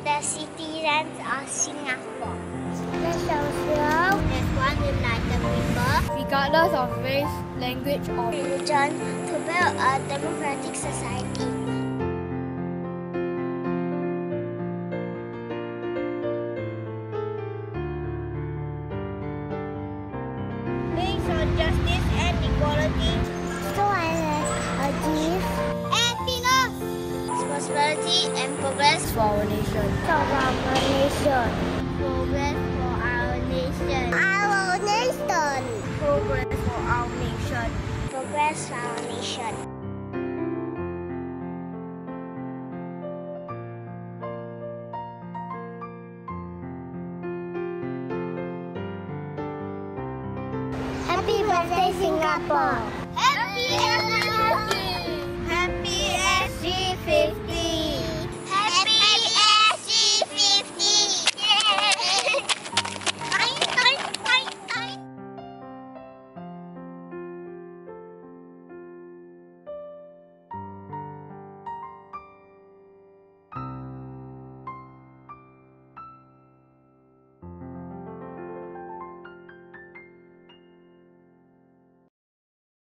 the citizens of Singapore. Let's show As one united people, regardless of race, language, or religion, to build a democratic society. Based on justice and equality, so as achieve happiness, prosperity and progress for our nation. Progress for our nation. Our nation. Progress for our nation. Progress for our nation. Happy birthday, Singapore. Happy SG 50.